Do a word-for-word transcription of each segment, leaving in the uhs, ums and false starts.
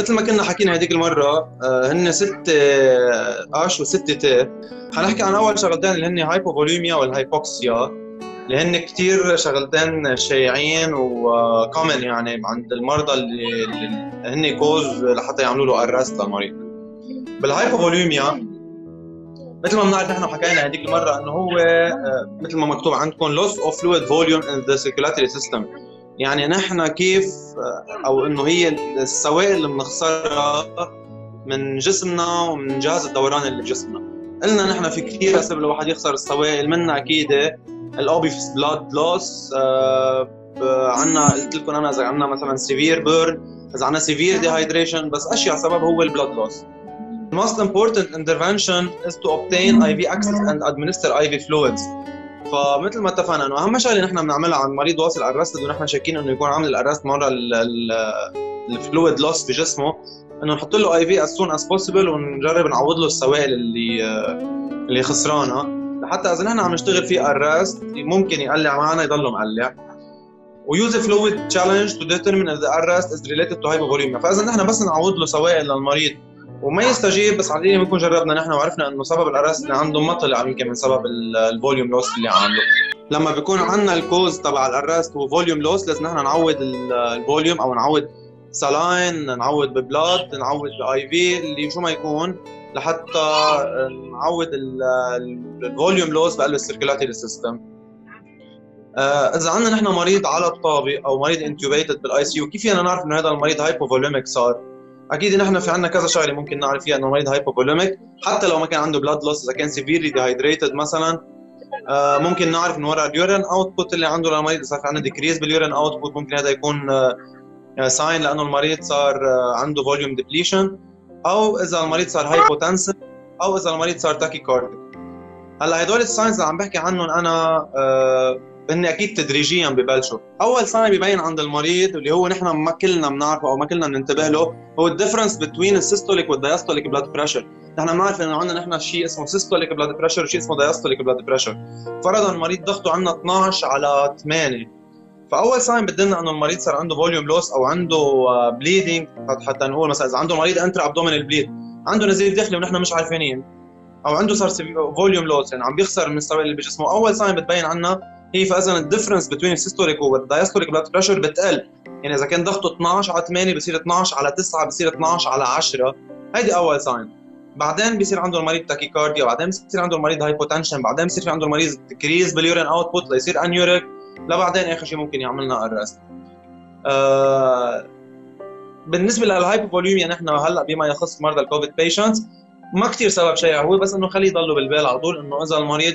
مثل ما كنا حكينا هذيك المره هن ست اش وست تي. حنحكي عن اول شغلتين اللي هن هايبوفوليميا والهايبوكسيا، اللي هن كثير شغلتين شائعين وكومن يعني عند المرضى اللي, اللي هن كوز لحتى يعملوا له ارست للمريض. بالهايبوفوليميا مثل ما بنعرف نحن حكينا هذيك المره انه هو مثل ما مكتوب عندكم loss of fluid volume in the circulatory system، يعني نحن كيف او انه هي السوائل اللي بنخسرها من جسمنا ومن جهاز الدوران اللي بجسمنا. قلنا نحن في كثير اسباب الواحد يخسر السوائل، منها اكيد الاوبيس بلاد لوس، عندنا قلت لكم انا اذا عندنا مثلا سيفير بيرن، اذا عندنا سيفير ديهايدريشن، بس اشياء سبب هو البلاد لوس. The most important intervention is to obtain اي في access and administer اي في fluids. فمثل ما اتفقنا انه اهم شغله نحن بنعملها عن مريض واصل ارستد ونحن شاكين انه يكون عامل الارست مره الفلويد لوس بجسمه، انه نحط له اي في as soon as possible ونجرب نعوض له السوائل اللي اللي خسرانها، لحتى اذا نحن عم نشتغل فيه ارست ممكن يقلع معنا يضله مقلع. ويوز fluid challenge to determine if the arrest is related to hypovolemia. فاذا نحن بس نعوض له سوائل للمريض وما يستجيب، بس عادي بنكون جربنا نحن وعرفنا انه سبب الارست اللي عنده ما طلع يمكن من سبب الفوليوم لوس اللي عنده. لما بيكون عندنا الكوز تبع الارست هو فوليوم لوس، لازم نحن نعوض الفوليوم او نعوض سلاين، نعوض ببلاد، نعوض باي في اللي شو ما يكون، لحتى نعوض الفوليوم لوس بقلب السيركيلاتوري سيستم. اذا عندنا نحن مريض على الطابق او مريض انتوبيتد بالاي سي يو، كيف فينا نعرف انه هذا المريض هايبوفوليميك صار؟ اكيد نحن في عندنا كذا شغله ممكن نعرف فيها انه المريض هايبوفوليميك، حتى لو ما كان عنده بلاد لوس. اذا كان سيفيرلي ديهايدريتد مثلا آه ممكن نعرف من وراء اليورين اوتبوت اللي عنده للمريض. اذا في عندنا ديكريز باليورين اوتبوت ممكن هذا يكون آه ساين لانه المريض صار آه عنده فوليوم ديبليشن، او اذا المريض صار هايبوتنسيف، او اذا المريض صار تاكيكارديك. هلا هدول الساينز اللي عم بحكي عنهم انا آه هن اكيد تدريجيا ببلشوا. اول ساين ببين عند المريض اللي هو نحن ما كلنا بنعرفه او ما كلنا بننتبه له، هو الديفرنس بين السيستوليك والدايستوليك بلاد بريشر. نحن بنعرف انه عندنا نحن شيء اسمه سيستوليك بلاد بريشر وشيء اسمه دايستوليك بلاد بريشر. فرضا المريض ضغطه عندنا اثنعش على ثمانية، فاول ساين بدلنا انه المريض صار عنده فوليوم لوس او عنده بليدنج. حتى نقول مثلا اذا عنده مريض انترا ابدومينال بليد، عنده نزيف داخلي ونحن مش عارفينين، او عنده صار فوليوم لوس يعني عم بيخسر من السوائل اللي بجسمه، اول ساين بتبين عنا هي. فاذا الديفرنس بين السيستوليك والدايستوليك بلاد بريشر بتقل، يعني اذا كان ضغطه اثنعش على ثمانية بصير اثنعش على تسعة، بصير اثنعش على عشرة، هيدي اول ساين. بعدين بصير عنده المريض تاكيكارديا، بعدين بصير عنده المريض هايبوتنشن، بعدين بصير في عنده المريض تكريز باليورين اوتبوت ليصير انيوريك، لبعدين اخر شيء ممكن يعمل لنا ارست. آه بالنسبه للهايبوفوليميا نحن هلا بما يخص مرضى الكوفيد بيشنتس ما كثير سبب شائع هو، بس انه خليه يضلوا بالبال على طول انه اذا المريض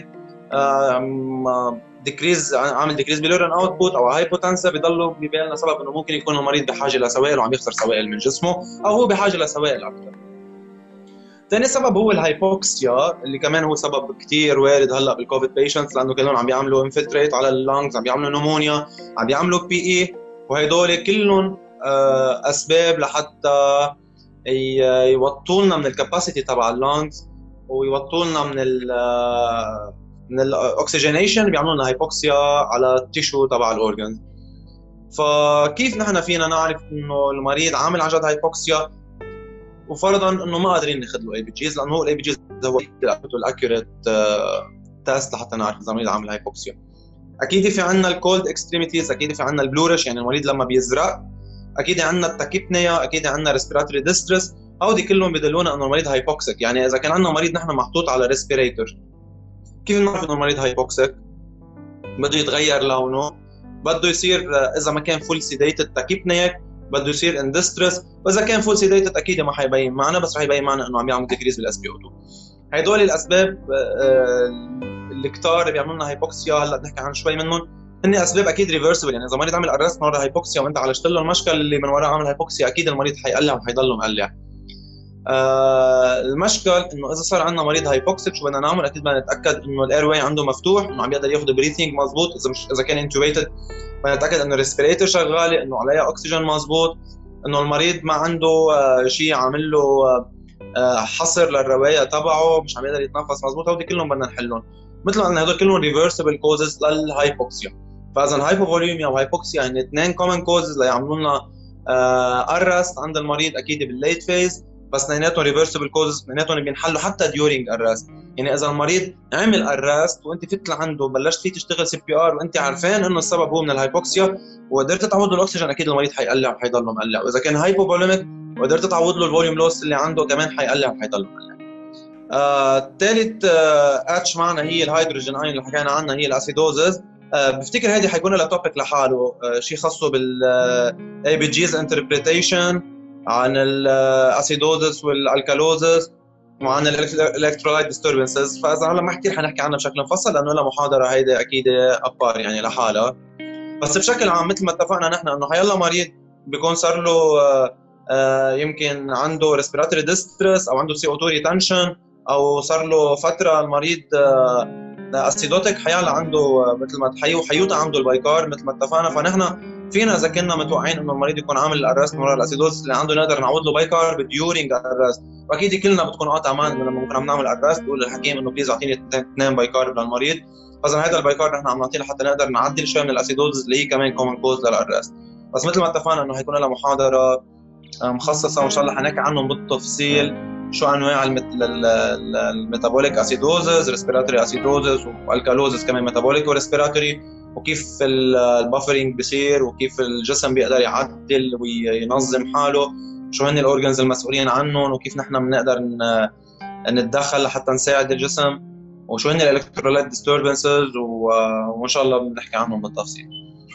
آه ديكريز عامل ديكريز باليورين اوتبوت او هايبوتنسا، بيضلوا ببالنا سبب انه ممكن يكون المريض بحاجه لسوائل وعم يخسر سوائل من جسمه، او هو بحاجه لسوائل اكثر. ثاني سبب هو الهايبوكسيا، اللي كمان هو سبب كثير وارد هلا بالكوفيد بيشنتس، لانه كلهم عم بيعملوا انفلتريت على اللانجز، عم بيعملوا نمونيا، عم بيعملوا بي اي، وهدول كلهم اسباب لحتى يوطوا لنا من الكاباسيتي تبع اللانجز ويوطوا لنا من ال من الاكسجينيشن، بيعملوا لنا هايبوكسيا على التيشو تبع الاورجنز. فكيف نحن فينا نعرف انه المريض عامل عن جد هايبوكسيا، وفرضا انه ما قادرين ناخذ له اي بي جيز، لانه هو الاي بي جيز هو الاكيوريت تيست لحتى نعرف اذا المريض عامل هايبوكسيا. اكيد في عندنا الكولد اكستريميتيز، اكيد في عندنا البلورش يعني المريض لما بيزرق، اكيد عندنا التاكيبنيا، اكيد عندنا ريسبيراتوري ديستريس، هودي كلهم بدلونا انه المريض هايبوكسيك. يعني اذا كان عندنا مريض نحن محطوط على ريسبيريتور، كيف نعرف انه المريض هايبوكسيك؟ بده يتغير لونه، بده يصير اذا ما كان فول سيديتد تاكيبنيك بده يصير ان ديستريس، واذا كان فول سيديتد اكيد ما حيبين معنا، بس رح يبين معنا انه عم يعمل ديكريز بالاس بي او اثنين. هدول الاسباب اللي كتار بيعملوا لنا هايبوكسيا، هلا بنحكي عن شوي منهم، هن اسباب اكيد ريفرسبل. يعني اذا مريض عمل ارست مره هايبوكسيا وانت عالجت له المشكل اللي من وراه عمل هايبوكسيا، اكيد المريض حيقلع وحيضله مقلع. آه المشكل انه اذا صار عندنا مريض هايبوكسيك شو بدنا نعمل؟ اكيد بدنا نتاكد انه الاير واي عنده مفتوح، انه عم يقدر ياخذ بريثنج مضبوط. اذا مش اذا كان انتوبيتد بدنا نتاكد انه الريسبيريتور شغاله، انه عليها اكسجين مضبوط، انه المريض ما عنده آه شيء عامل له آه حصر للروايه تبعه، مش عم يقدر يتنفس مضبوط. هودي كلهم بدنا نحلهم. مثل ما قلنا هدول كلهم ريفرسبل كوزز للهايبوكسيا. فاذا الهايبوفوليميا وهايبوكسيا هن اثنين كومن كوزز ليعملوا لنا ارست عند المريض اكيد بالليت فيز، بس اثنيناتهم ريفرسبل كوزز، اثنيناتهم بينحلوا حتى ديورينج ارست. يعني اذا المريض عمل ارست وانت فت لعنده بلشت فيه تشتغل سي بي ار وانت عارفين انه السبب هو من الهايبوكسيا وقدرت تعوض له الاكسجين، اكيد المريض حيقلع وحيضل مقلع. واذا كان هايبوفوليميك وقدرت تعوض له الفوليوم لوس اللي عنده كمان حيقلع وحيضل مقلع. ثالث اتش معنا هي الهيدروجين اين اللي حكينا عنها، هي الاسيدوزز. آه بفتكر هذه حيكون لها توبيك لحاله، آه شيء خاصه بالاي بي جيز انتربريتيشن عن الاسيدوزز والالكالوزز وعن الالكترولايت ديستربنسز. فاذا هلا ما كثير حنحكي عنها بشكل مفصل لانه لها محاضره هيدي اكيد ابار يعني لحالها. بس بشكل عام مثل ما اتفقنا نحن انه حيلا مريض بيكون صار له آه آه يمكن عنده ريسبيراتوري ديسترس او عنده سي او اثنين ريتنشن او صار له فتره المريض آه اسيدوتيك، حيلا عنده مثل ما تحيو حيوطى عنده البايكار مثل ما اتفقنا. فنحن فينا اذا كنا متوقعين انه المريض يكون عامل الارست من الاسيدوز اللي عنده نقدر نعوض له بايكار بديورينج الارست. واكيد كلنا بتكون قاطع معنا انه لما بنكون عم نعمل ارست بقول للحكيم انه بليز اعطيني اثنين بايكار للمريض. فاذا هذا البايكار نحن عم نعطيه لحتى نقدر نعدل شوي من الاسيدوز اللي هي كمان كومن كوز للارست. بس مثل ما اتفقنا انه حيكون لها محاضره مخصصه وان شاء الله حنحكي عنهم بالتفصيل، شو انواع الميتابوليك اسيدوزز، ريسبيراتوري اسيدوزز والكالوزز كمان ميتابوليك وريسبيراتوري، وكيف البافرينج بيصير وكيف الجسم بيقدر يعدل وينظم حاله، شو هن الاورجنز المسؤولين عنهم وكيف نحن بنقدر نتدخل لحتى نساعد الجسم، وشو هن الالكترولايت ديستربنسز، وان شاء الله بنحكي عنهم بالتفصيل.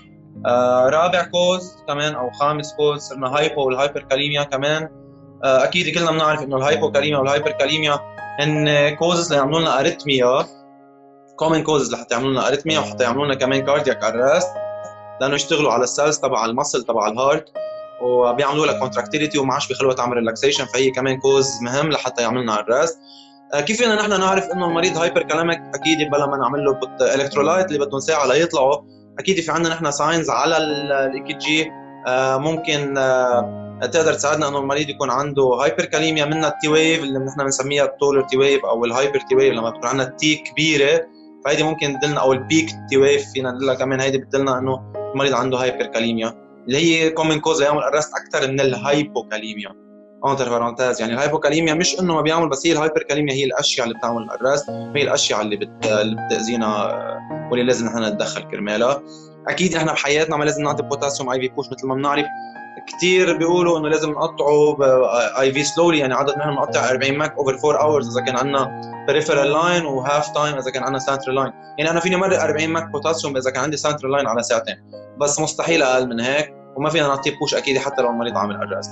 آه رابع كوز كمان او خامس كوز صرنا هايبو والهايبركاليميا كمان. آه اكيد كلنا بنعرف انه الهايبوكاليميا والهايبركاليميا هن كوزز ليعملوا لنا اريثميا، كومن كوزز لحتى يعملوا لنا اريثميا وحتى يعملوا لنا كمان كاردياك ارست، لانه يشتغلوا على السيلز تبع المسل تبع الهارت وبيعملوا لها كونتراكتيليتي وما عادش بيخلوها تعمل ريلاكسيشن، فهي كمان كوز مهم لحتى يعمل لنا ارست. آه كيف فينا نحن نعرف انه المريض هايبركاليميك؟ اكيد يبقى لما نعمل له الكترولايت اللي بدهم ساعه ليطلعوا. اكيد في عندنا نحن ساينز على الاي كي جي آه ممكن آه تقدر تساعدنا انه المريض يكون عنده هايبركاليميا، منها التي ويف اللي نحن بنسميها التولر تي ويف او الهايبر تي ويف لما تكون عندنا التي كبيره، فهيدي ممكن تدلنا، او البيك تي ويف فينا نقول لها كمان، هيدي بتدلنا انه المريض عنده هايبركاليميا اللي هي كومن كوز يعمل ارست اكثر من الهايبوكاليميا. انتر بارونتاز يعني الهايبوكاليميا مش انه ما بيعمل، بس هي الهايبركاليميا هي الاشياء اللي بتعمل الارست، هي الاشياء اللي بت... اللي بتاذينا واللي لازم نحن نتدخل كرمالها. اكيد احنا بحياتنا ما لازم نعطي بوتاسيوم اي في بوش مثل ما بنعرف. كثير بيقولوا انه لازم نقطعه اي في سلولي، يعني عاده نحن بنقطع أربعين ماك اوفر أربع اورز اذا كان عندنا بريفرال لاين وهاف تايم اذا كان عندنا سنترال لاين. يعني انا فيني مرق أربعين ماك بوتاسيوم اذا كان عندي سنترال لاين على ساعتين، بس مستحيل اقل من هيك، وما فينا نعطيه بوش اكيد حتى لو المريض عامل ارست.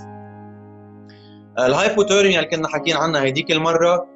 الهايبوثيرميا اللي كنا حاكيين عنها هيديك المره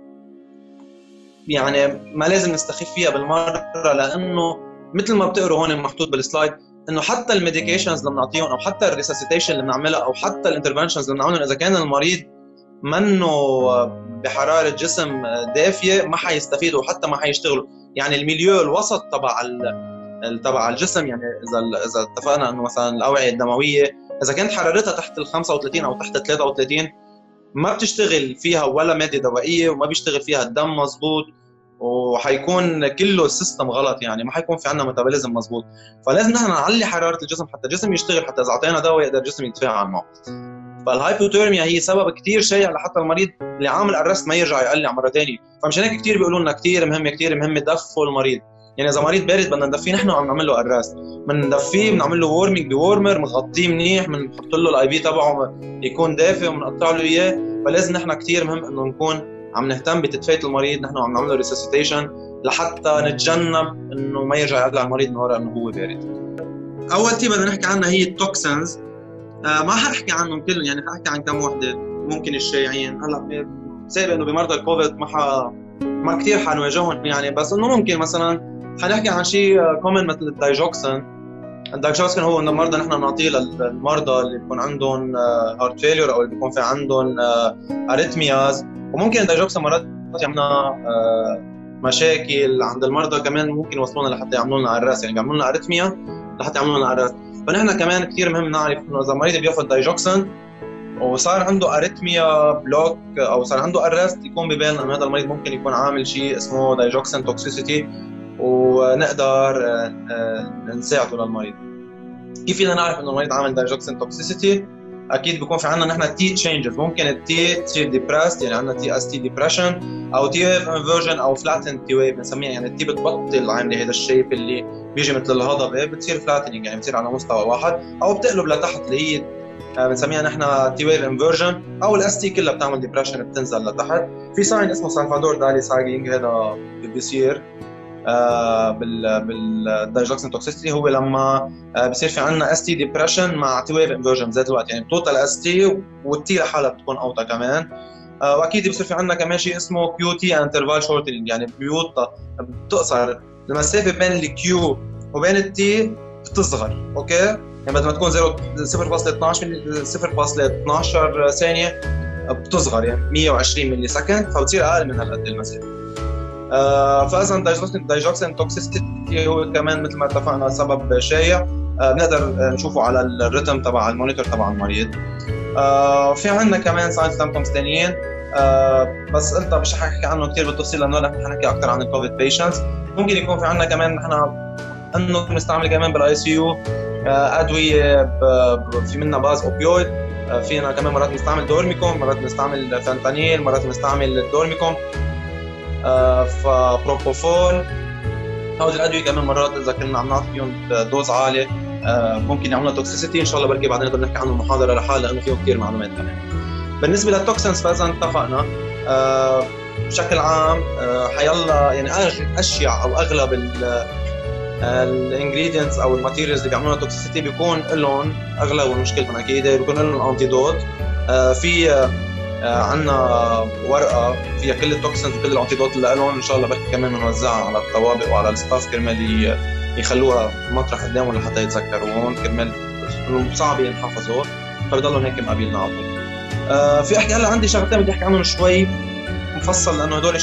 يعني ما لازم نستخف فيها بالمره، لانه مثل ما بتقروا هون محطوط بالسلايد انه حتى الميديكيشنز اللي بنعطيهم او حتى الريسسيتيشن اللي بنعملها او حتى الانترفنشنز اللي بنعملهم اذا كان المريض منه بحراره جسم دافيه ما حيستفيدوا وحتى ما حيشتغلوا. يعني الميليو الوسط تبع تبع الجسم، يعني اذا اذا اتفقنا انه مثلا الاوعيه الدمويه اذا كانت حرارتها تحت ال خمسة وثلاثين او تحت ال ثلاثة وثلاثين ما بتشتغل فيها ولا ماده دوائيه وما بيشتغل فيها الدم مزبوط، وحيكون كله السيستم غلط، يعني ما حيكون في عندنا ميتابوليزم مزبوط. فلازم نحن نعلي حراره الجسم حتى الجسم يشتغل، حتى اذا اعطينا دواء يقدر الجسم يتفاعل معه. فالهايبوثيرميا هي سبب كثير شائع لحتى المريض اللي عامل ارست ما يرجع يقلع مره ثانيه. فمشان هيك كثير بيقولوا لنا كثير مهم كثير مهم دفوا المريض. يعني اذا مريض بارد بدنا ندفيه نحن وعم نعمل له ارست، بندفيه بنعمل له وورمينج بورمر بنغطيه منيح، بنحط له الاي في تبعه يكون دافئ وبنقطع له اياه. فلازم نحن كثير مهم انه نكون عم نهتم بتدفئه المريض نحن وعم نعمل له ريسسيتيشن لحتى نتجنب انه ما يرجع يقلع المريض من وراء انه هو بارد. اول شيء بدنا نحكي عنها هي التوكسنز. آه ما حنحكي عنهم كلهم، يعني حنحكي عن كم وحده ممكن الشائعين. هلا سابق انه بمرضى الكوفيد ما ح... ما كثير حنواجههم يعني، بس انه ممكن مثلا حنحكي عن شيء كومن مثل الدايجوكسين. الدايجوكسين هو انه مرضى نحن بنعطيه للمرضى اللي بيكون عندهم هارت فيلير او اللي بيكون في عندهم اريثمياز، وممكن الدايجوكسين مرات يعملنا مشاكل عند المرضى كمان، ممكن يوصلونا لحتى يعملوا لنا ارست، يعني بيعملوا لنا اريثميا لحتى يعملوا لنا ارست. فنحن كمان كثير مهم نعرف انه اذا المريض بياخذ دايجوكسين وصار عنده اريثميا بلوك او صار عنده ارست، يكون ببين انه هذا المريض ممكن يكون عامل شيء اسمه دايجوكسين توكسيسيتي، ونقدر نساعده للمريض. كيف فينا نعرف انه المريض عامل دايجوكسين توكسيسيتي؟ اكيد بيكون في عندنا نحن تي تشينجز، ممكن التي تصير ديبرست، يعني عندنا تي اس تي ديبرشن او تي ويف انفرجن او فلاتن تي ويف بنسميها، يعني التي بتبطل عامله هذا الشيب اللي بيجي مثل الهضبه، بتصير فلاتنينج يعني بتصير على مستوى واحد، او بتقلب لتحت اللي هي بنسميها نحن تي ويف انفرجن، او الاس تي كلها بتعمل ديبرشن بتنزل لتحت. في ساين اسمه سالفادور دالي ساينج، هذا بيصير آه بال بالدايجوكسين توكسيستي، هو لما آه بصير في عندنا اس تي ديبرشن مع تي ويف انفرجن بذات الوقت، يعني بتوتال اس تي والتي لحالها بتكون اوطى كمان. آه واكيد بصير في عندنا كمان شيء اسمه كيو تي انترفال شورتنج، يعني بيوطى بتقصر المسافه بين الكيو وبين التي بتصغر. اوكي، يعني بدل ما تكون صفر فاصلة اثناشر ثانيه بتصغر يعني مية وعشرين ملي سكند، فبتصير اقل من هالقد المسافه. آه فاذا الدايجوكسين توكسيستي هو كمان مثل ما اتفقنا سبب شائع، آه بنقدر نشوفه على الريتم تبع المونيتور تبع المريض. آه في عندنا كمان ساين سيمبتومز ثانيين، آه بس قلت مش ححكي عنه كثير بالتفصيل لانه نحن حنحكي اكثر عن الكوفيد بيشنتس. ممكن يكون في عندنا كمان نحن انه بنستعمل كمان بالاي سي يو ادويه، في منها باز اوبيويد، فينا كمان مرات بنستعمل دورميكوم، مرات بنستعمل فانتانيل، مرات بنستعمل دورميكوم، آه فبروبوفول. هودي الادويه كمان مرات اذا كنا عم نعطي فيهم دوز عاليه آه ممكن يعملوا توكسيسيتي، ان شاء الله بركي بعدين نقدر نحكي عنه محاضره لحالها لانه فيه كثير معلومات كمان. بالنسبه للتوكسينز فاذا اتفقنا آه بشكل عام آه حيلا يعني اشيع او اغلب الانجريدينتس او الماتيريالز اللي بيعملوا توكسيسيتي بيكون لهم اغلب مشكلتهم اكيد بيكون لهم انتيدوت. آه في آه عندنا ورقه فيها كل التوكسينز وكل الانتيدوت اللي لهم، ان شاء الله بركي كمان بنوزعها على الطوابق وعلى الستاف كرمال يخلوها مطرح قدامهم لحتى يتذكروهم، كرمال صعب ينحفظوا فبضلهم هيك مقابلنا على طول. آه في احكي هلا عندي شغلتين بدي احكي عنهم شوي مفصل لانه هدول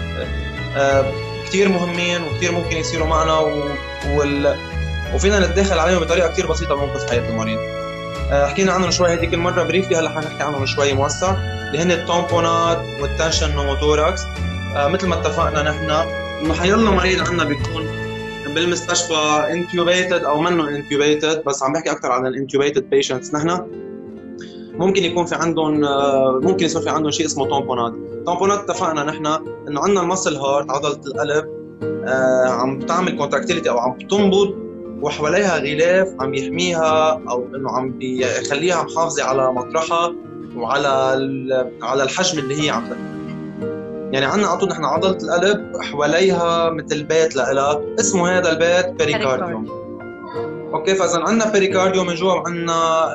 آه كثير مهمين وكثير ممكن يصيروا معنا و... وال... وفينا نتداخل عليهم بطريقه كثير بسيطه وننقذ حياه المريض. آه حكينا عنهم شوي هذيك المره بريفلي، هلا حنحكي عنهم شوي موسع اللي هن التامبونات والتنشن نوموتوراكس. آه مثل ما اتفقنا نحن انه حيلا مريض عندنا بيكون بالمستشفى انتيوبيتد او منه انتيوبيتد، بس عم بحكي اكثر عن الانتيوبيتد بيشنتس. نحن ممكن يكون في عندهم ممكن يصير في عندهم شيء اسمه تامبونات. تامبونات اتفقنا نحن انه عندنا المسل هارت عضله القلب آه عم بتعمل كونتراكتيليتي او عم بتنبض وحواليها غلاف عم يحميها او انه عم بيخليها محافظه على مطرحها وعلى على الحجم اللي هي عم تاخذه. يعني عندنا على طول نحن عضله القلب حواليها مثل بيت لها اسمه هذا البيت بيريكارديوم. اوكي، فاذا عندنا بيريكارديوم من جوا، عندنا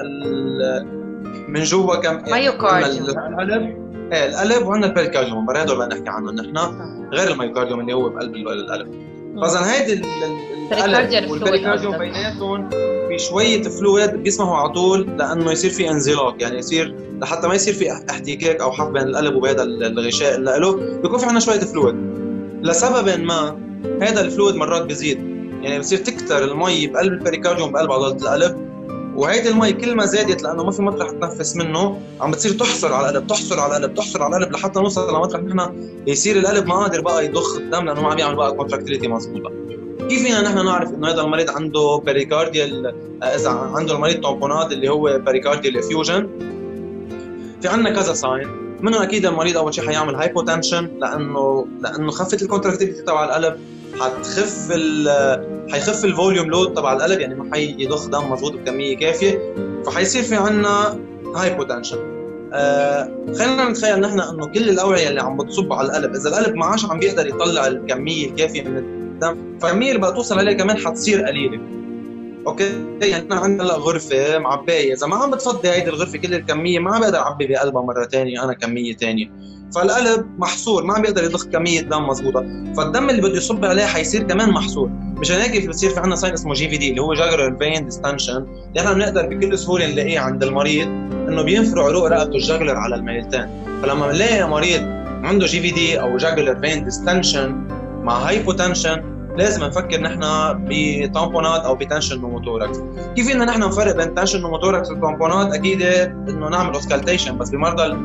من جوا كم مايوكارديوم القلب ايه القلب، وعندنا البيريكارديوم برا هدول بدنا نحكي عنهم نحن غير المايوكارديوم اللي هو بقلب القلب. فاذا هيدي القلب والبيريكارديوم بيناتهم في شويه فلويد بيسمحوا على طول لانه يصير في انزلاق، يعني يصير لحتى ما يصير في احتكاك او حف بين القلب وبهذا الغشاء اللي له، بيكون في عندنا شويه فلويد. لسبب ما هذا الفلويد مرات بيزيد، يعني بصير تكتر المي بقلب البيريكارديوم بقلب عضله القلب، وهيدي المي كل ما زادت لانه ما في مطرح تنفس منه عم بتصير تحصر على القلب تحصر على القلب تحصر على القلب لحتى نوصل لمطرح نحن يصير القلب ما قادر بقى يضخ الدم لانه ما عم يعمل بقى كونتراكتيليتي مضبوطه. كيف فينا نحن نعرف انه هذا المريض عنده بيريكارديال؟ اذا عنده المريض تامبونات اللي هو بيريكارديال افيوجن، في عندنا كذا ساين منهم. اكيد المريض اول شيء حيعمل هايبوتنشن لانه لانه خفت الكونتراكتيليتي تبع القلب، حتخف ال حيخف الفوليوم لود تبع القلب، يعني ما حيضخ دم مضبوط بكميه كافيه، فحيصير في عندنا هايبوتنشن. آه خلينا نتخيل نحن انه كل الاوعيه اللي عم بتصب على القلب اذا القلب ما عادش عم بيقدر يطلع الكميه الكافيه من الدم، فالكميه اللي بقى توصل عليها كمان حتصير قليله. اوكي، يعني احنا عندنا هلا غرفه معبايه، اذا ما عم بتفضي هيدي الغرفه كل الكميه ما عم بقدر اعبي بقلبها مره ثانيه انا كميه ثانيه، فالقلب محصور ما عم بيقدر يضخ كميه دم مضبوطه، فالدم اللي بده يصب عليه حيصير كمان محصور. مشان هيك بصير في عندنا ساين اسمه جي في دي اللي هو جاجولار فين ديستنشن، اللي احنا بنقدر بكل سهوله نلاقيه عند المريض انه بينفروا عروق رقبته الجاجولار على الميلتين. فلما بنلاقي مريض عنده جي في دي او جاجولار فين ديستنشن مع هايبوتنشن لازم نفكر نحن بتامبونات او بتنشن نوموتوراكس. كيف فينا نحن نفرق بين تنشن نوموتوراكس والتامبونات؟ اكيد انه نعمل اوسكالتيشن، بس بمرضى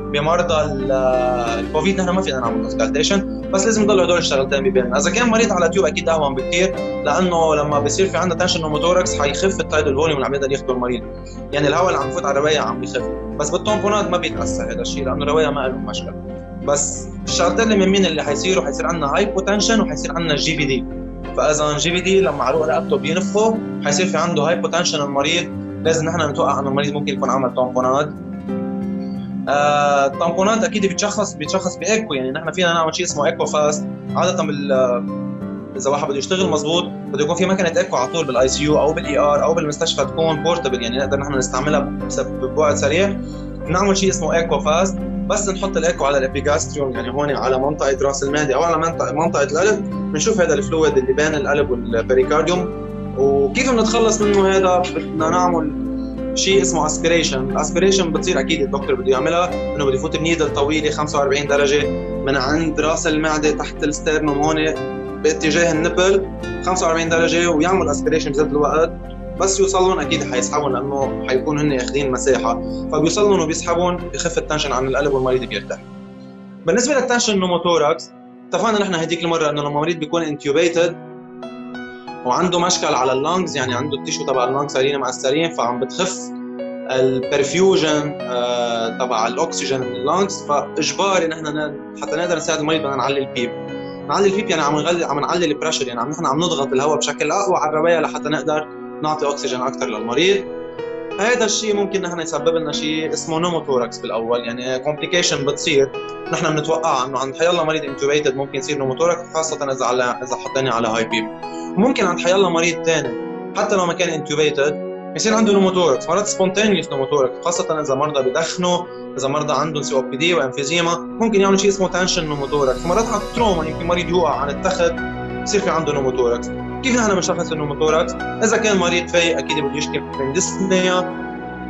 بمرضى الكوفيد نحن ما فينا نعمل اوسكالتيشن، بس لازم يضلوا هدول الشغلتين ببالنا. اذا كان مريض على تيوب اكيد اهون بكثير، لانه لما بصير في عندنا تنشن نوموثوركس حيخف التايدل فوليوم اللي عم يقدر ياخذه المريض، يعني الهواء اللي عم يفوت على الروايه عم بيخف. بس بالتامبونات ما بيتاثر هذا الشيء لانه الروايه ما لهم مشكله. بس الشغلتين اللي مهمين اللي حيصيروا، حيصير عندنا هايبوتنشن وحيصير عندنا جي بي دي. فاذا جي بي دي لما عروق رقبته بينفخوا حيصير في عنده هايبوتنشن المريض، لازم نحن نتوقع انه المريض ممكن يكون عمل تامبونات. آه، التامبونات اكيد بيتشخص بيتشخص بايكو، يعني نحن فينا نعمل شيء اسمه ايكو فاست. عاده بال اذا واحد بده يشتغل مضبوط بده يكون في مكنه ايكو على طول بالاي سي يو او بالاي ار او بالمستشفى تكون بورتبل، يعني نقدر نحن نستعملها بوقت سريع. بنعمل شيء اسمه ايكو فاست، بس نحط الايكو على الابيجاستريوم، يعني هون على منطقه راس المعده او على منطقه منطقه القلب، بنشوف هذا الفلويد اللي بين القلب والبريكارديوم. وكيف بنتخلص منه هذا؟ بدنا نعمل شيء اسمه اسبيريشن. الاسبيريشن بتصير اكيد الدكتور بده يعملها، انه بده يفوت بنيدل طويله خمسة وأربعين درجه من عند راس المعده تحت الستيرنوم هون باتجاه النبل خمسة وأربعين درجه، ويعمل اسبيريشن بذات الوقت. بس يوصلون اكيد حيسحبون لانه حيكون هن اخذين مساحه، فبيوصلون وبيسحبون بخف التنشن عن القلب والمريض بيرتاح. بالنسبه للتنشن نوموثوركس اتفقنا نحن هديك المره انه لما المريض بيكون انتيوبيتد وعنده مشكل على اللانجز، يعني عنده التيشو تبع اللانجز صايرين معسرين، فعم بتخف البرفيوجن آه تبع الاكسجين من اللانجز، فاجباري نحن حتى نقدر نساعد المريض بدنا نعلي البيب. نعلي البيب يعني عم نغلي عم نعلي البريشر، يعني عم نحن عم نضغط الهواء بشكل اقوى على الروايه لحتى نقدر نعطي اكسجين اكثر للمريض. هذا الشيء ممكن نحن يسبب لنا شيء اسمه نوموثوركس بالاول، يعني كومبليكيشن بتصير نحن بنتوقعها انه عند حيالله مريض انتوبيتد ممكن يصير نوموثوركس، خاصه اذا على اذا حطينا على هاي بيب. وممكن عند حيالله مريض ثاني حتى لو ما كان انتوبيتد يصير عنده نوموثوركس، مرات سبونتينيوس نوموثوركس، خاصه اذا مرضى بدخنوا، اذا مرضى عندهم سي او بي دي وانفيزيما ممكن يعملوا شيء اسمه تنشن نوموثوركس. مرات على التروما يمكن مريض يوقع عن التخت يصير في عنده نوموثوركس. كيف نحن بنشخص النوموثوركس؟ اذا كان مريض فايق اكيد بده يشكي من ديسنيا،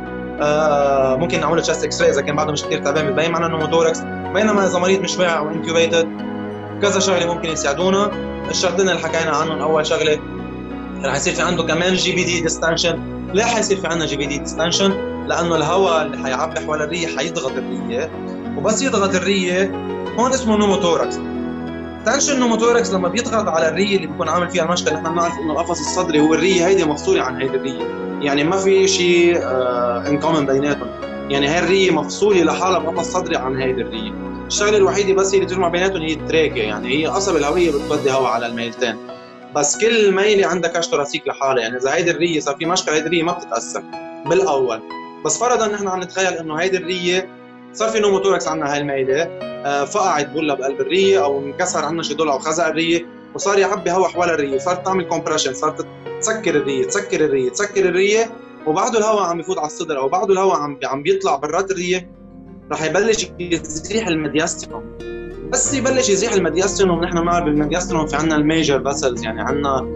آه ممكن نعمل له تشست اكس راي اذا كان بعده مش كثير تعبان ببين معنا النوموثوركس. بينما اذا مريض مش واعي او انتوبيتد كذا شغله ممكن يساعدونا. الشغلتين اللي حكينا عنهم، اول شغله رح يصير في عنده كمان جي بي دي ديستنشن. ليه حيصير في عندنا جي بي دي ديستنشن؟ لانه الهواء اللي حيعبي حول الريه حيضغط الريه، وبس يضغط الريه هون اسمه نوموثوركس. تنشن نوموثوركس لما بيضغط على الريه اللي بيكون عامل فيها المشكله. نحن بنعرف انه القفص الصدري هو الريه هيدي مفصوله عن هيدي الريه، يعني ما في شيء ان كومن بيناتهم، يعني هاي الريه مفصوله لحالها بقفص صدري عن هيدي الريه. الشغله الوحيده بس اللي تجمع بيناتهم هي التراكيه، يعني هي قصب الهويه بتودي هواء على الميلتين، بس كل ميله عندها كاش ثوراسيك لحالها. يعني اذا هيدي الريه صار في مشكله هيدي الريه ما بتتاثر بالاول، بس فرضا نحن عم نتخيل انه هيدي الريه صار في نوموثوركس عندنا هاي الميله، فقعت بولا بقلب الريه او انكسر عندنا شي ضلع او خزق الريه وصار يعبي هواء حول الريه، صارت تعمل كومبريشن، صارت تسكر الريه تسكر الريه تسكر الريه وبعده الهواء عم يفوت على الصدر او بعده الهواء عم عم بيطلع برات الريه، رح يبلش يزيح الميدياستينوم. بس يبلش يزيح الميدياستينوم نحن بنعرف بالميدياستينوم في عندنا الميجر فاسلز، يعني عندنا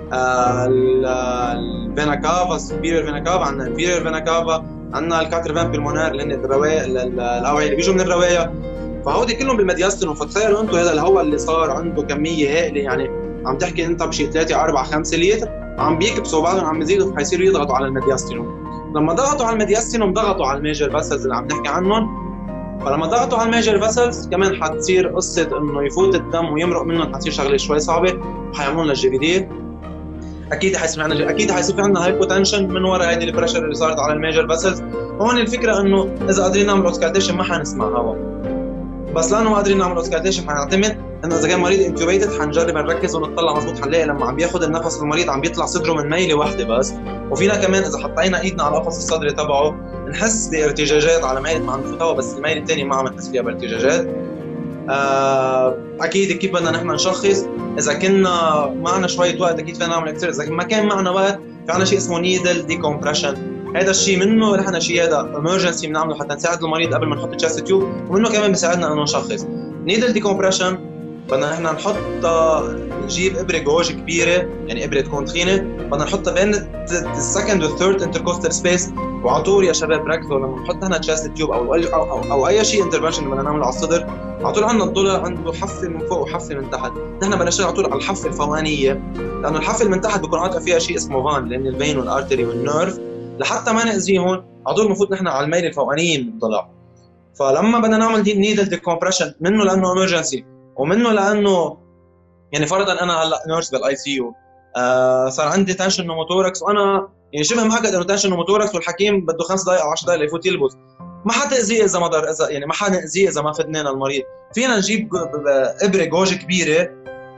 الفينا كافا سوبيريور فينا كافا، عندنا انفيريور فينا كافا، عندنا الكاترفان بالمونار اللي هن الروايه الاوعيه اللي بيجوا من الروايه، فهودي كلهم بالميدياستينوم. فتخيلوا انتم هذا الهواء اللي صار عنده كميه هائله، يعني عم تحكي انت بشي ثلاثة أربعة خمسة لتر عم بيكبسوا بعضهم عم يزيدوا، فحيصيروا يضغطوا على الميدياستينوم. لما ضغطوا على الميدياستينوم ضغطوا على الميجر فاسلز اللي عم نحكي عنهم، فلما ضغطوا على الميجر فاسلز كمان حتصير قصه انه يفوت الدم ويمرق منهم، حتصير شغله شوي صعبه، حيعملوا لنا جي بي دي. اكيد حيصير عندنا اكيد حيصير في عندنا هايبوتنشن من وراء هيدي البريشر اللي صارت على الميجر فاسلز. هون الفكره انه اذا قادرين نعمل اوسكالتيشن ما حنسمع هواء، بس لانه ما قادرين نعمل اوسكالتيشن حنعتمد انه اذا كان مريض انتوبيتد حنجرب نركز ونطلع مضبوط، حنلاقي لما عم بياخذ النفس المريض عم بيطلع صدره من ميله واحده بس. وفينا كمان اذا حطينا ايدنا على القفص الصدري تبعه نحس بارتجاجات على ميله ما عم تفوت هواء، بس الميله الثانيه ما عم نحس فيها بارتجاجات. آه اكيد كيف بدنا نحن نشخص؟ اذا كنا معنا شويه وقت اكيد فينا نعمل اكسر، اذا ما كان معنا وقت في عندنا شيء اسمه نيدل ديكومبريشن. هذا الشيء منه نحن شيء هذا ايمرجنسي بنعمله حتى نساعد المريض قبل ما نحط التشست تيوب، ومنه كمان بيساعدنا انه نشخص. نيدل ديكومبريشن بدنا نحن نحط نجيب ابره جوج كبيره، يعني ابره تكون تخينه، بدنا نحطها بين السكند والثيرد انتركوستال سبيس، وعلى طول يا شباب ركزوا لما نحط هنا تشست تيوب او او, أو, أو اي شيء انترفنشن بدنا نعمله على الصدر، على طول عندنا الضلع عنده حفه من فوق وحفه من تحت، نحن بدنا نشتغل على طول على الحفه الفوقانيه، لانه الحفه اللي من تحت بكون عاطفه فيها شيء اسمه فان، لان الفين والارتري والنيرف لحتى ما ناذيهم على طول المفروض نحن على الميل الفوقانيه من الضلع. فلما بدنا نعمل دي نيدل ديكومبريشن، منه لانه امرجنسي ومنه لانه يعني فرضا انا هلا نيرس بالاي سي يو، آه صار عندي تنشن نوموتوركس، وانا يعني شبه مأكد انه تنشن نوموتوركس، والحكيم بده خمس دقائق او عشر دقائق ليفوت يلبس، ما حتأذيه اذا ما ضر اذا يعني ما حنأذيه اذا ما فدنانا المريض. فينا نجيب ابره جوج كبيره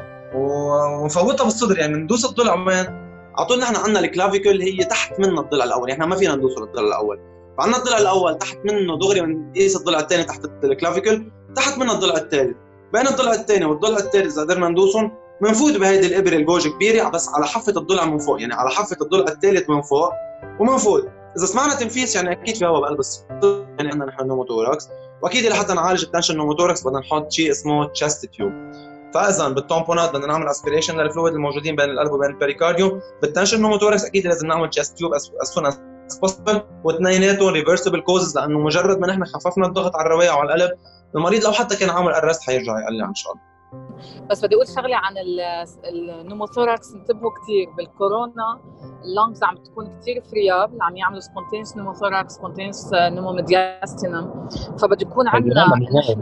ونفوتها بالصدر، يعني ندوس الضلع وين؟ على طول نحن عندنا الكلافيكل هي تحت من الضلع الاول، احنا ما فينا ندوس الضلع الاول، فعندنا الضلع الاول تحت منه دغري بنقيس الضلع الثاني تحت الكلافيكل، تحت منه الضلع الثالث، بين الضلع الثاني والضلع الثالث اذا قدرنا ندوسهم بنفوت بهيدي الابره الجوج كبيره بس على حافه الضلع من فوق، يعني على حافه الضلع الثالث من فوق ومنفوت. اذا سمعنا تنفيس يعني اكيد في هواء بقلب الصدر، يعني عندنا نحن نوموتوركس، واكيد لحتى نعالج التنشن نوموتوركس بدنا نحط شيء اسمه تشست تيوب. فاذا بالتامبونات بدنا نعمل اسبيريشن للفلويد الموجودين بين القلب وبين البريكارديوم، بالتنشن نوموتوركس اكيد لازم نعمل تشست تيوب as soon as possible، واثنيناتهم ريفرسبل كوزز، لانه مجرد ما نحن خففنا الضغط على الروايه وعلى القلب، المريض لو حتى كان عامل ارست حيرجع يقلع ان شاء الله. بس بدي اقول شغله عن النوموثوركس، انتبهوا كثير بالكورونا اللونجز عم تكون كثير فرياب، عم يعملوا سبونتينس نوموثوركس، سبونتينس نوموميدياستينم، فبده يكون عندنا نحن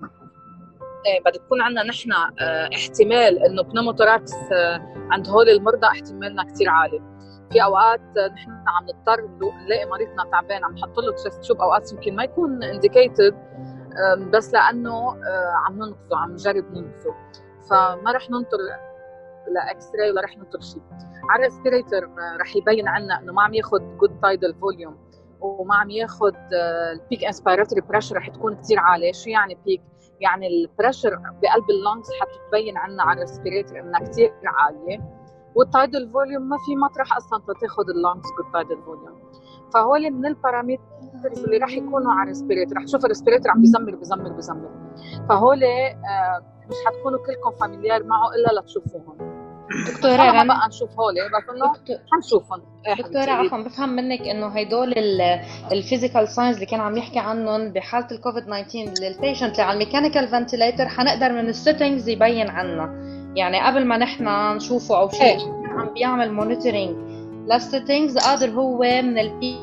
ايه بده يكون عندنا نحن اه احتمال انه بنوموثوركس اه عند هول المرضى احتمالنا كثير عالي. في اوقات نحن عم نضطر نلاقي مريضنا تعبان عم نحط له تشست تيوب، اوقات يمكن ما يكون انديكيتد بس لانه عم ننقذه، عم نجرب ننقذه، فما رح ننطر لاكس راي ولا رح ننطر شيء. على الريسبيريتر رح يبين عنا انه ما عم ياخذ جود تايدل فوليوم وما عم ياخذ البيك انسبيراتوري بريشر رح تكون كثير عاليه. شو يعني بيك؟ يعني البريشر بقلب اللنجز حتبين عنا على الريسبيريتر انها كثير عاليه، والتايدل فوليوم ما في مطرح اصلا تاخذ اللنجز جود تايدل فوليوم. فهول من البارامترز اللي رح يكونوا على الريسبيريتر، رح تشوف الريسبيريتر عم بيزمر بيزمر بيزمر، فهول آه مش حتكونوا كلكم فاميليار معه الا لتشوفوهم. دكتورة ما بقى نشوف هول بس انه حنشوفهم. دكتورة عفوا بفهم منك انه هيدول الفيزيكال ساينز اللي كان عم يحكي عنهم بحالة الكوفيد تسعة عشر للبيشنت اللي على الميكانيكال فنتيليتر حنقدر من السيتنجز يبين عنا، يعني قبل ما نحن نشوفه او شيء عم بيعمل مونيتورينج للسيتنجز قادر هو من البي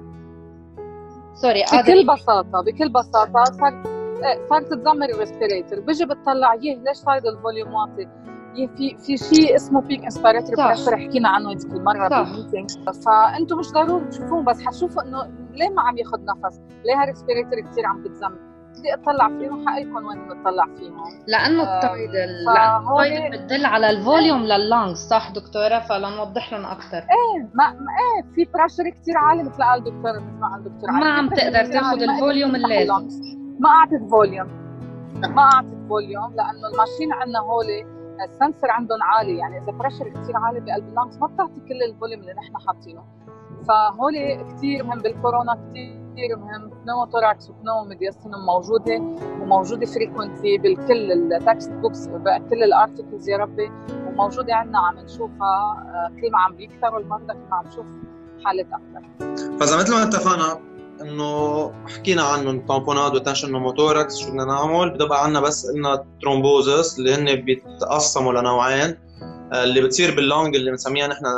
سوري بكل بساطة بكل بساطة صارت صارت تتذمر الريسبيريتر، بيجي بتطلع يه ليش صايد الفوليوم واطي، في في شيء اسمه بيك انسبيراتوري بريشر حكينا عنه هذيك المره بالميتنج، فانتم مش ضروري تشوفوه بس حتشوفوا انه ليه ما عم ياخذ نفس، ليه هالريسبيراتوري كثير عم بتزمر، بدي اطلع فيهم حقكم وين نطلع فيهم، لانه التايدل لانه التايدل بتدل على الفوليوم لللانجز صح دكتوره؟ فلنوضح لهم اكثر. ايه ما ايه في بريشر كثير عالي مثل قال الدكتور مثل ما قال الدكتور ما عم تقدر تاخذ الفوليوم اللازم، ما اعطت فوليوم ما اعطت فوليوم لانه الماشين عندنا هول السنسر عندهم عالي، يعني اذا بريشر كثير عالي بقلب اللانجز ما بتعطي كل الفوليوم اللي نحن حاطينه. فهول كثير مهم بالكورونا، كثير مهم. نوموثوركس وبنوموميدياستينم موجوده وموجوده فريكونتلي بالكل التكست بوكس بكل الارتكلز يا ربي، وموجوده عندنا عم نشوفها كل ما عم بيكثروا المرضى كل ما عم نشوف حالات اكثر. فاذا مثل ما اتفقنا انه حكينا عنه التامبونات والتنشن نوموتوركس شو بدنا نعمل، بتبقى عندنا بس قلنا ترومبوزس اللي هن بيتقسموا لنوعين، اللي بتصير باللونج اللي بنسميها نحن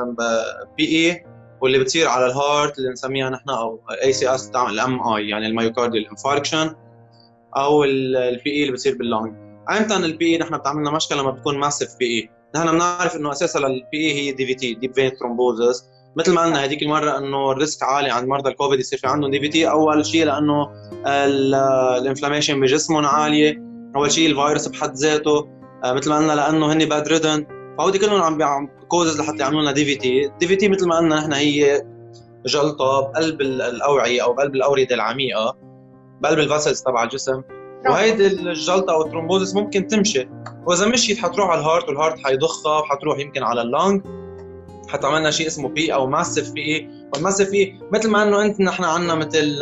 بي اي، واللي بتصير على الهارت اللي بنسميها نحن او اي سي اس بتاع الام اي يعني المايوكارديال انفاركشن، او البي اي اللي بتصير باللونج. امتى البي اي نحن بتعملنا مشكله لما بتكون ماسيف بي اي؟ نحن بنعرف انه اساسا البي اي هي دي في تي ديب فين ثرومبوزس، مثل ما قلنا هذيك المره انه الريسك عالي عند مرضى الكوفيد يصير في عندهم دي في تي. اول شيء لانه الانفلاميشن بجسمهم عاليه، اول شيء الفيروس بحد ذاته، مثل ما قلنا لانه هن باد ريدن، فهودي كلهم عم بيعملوا كوزز لحتى يعملوا لنا دي في تي. الدي في تي مثل ما قلنا نحن هي جلطه بقلب الاوعيه او بقلب الاورده العميقه بقلب الفاسلز تبع الجسم، وهيدي الجلطه او الترومبوزس ممكن تمشي، واذا مشيت حتروح على الهارت والهارت حيضخها وحتروح يمكن على اللنج، حتعملنا شيء اسمه بي او ماسيف بي. والماسيف بي مثل ما انه انت نحن عندنا مثل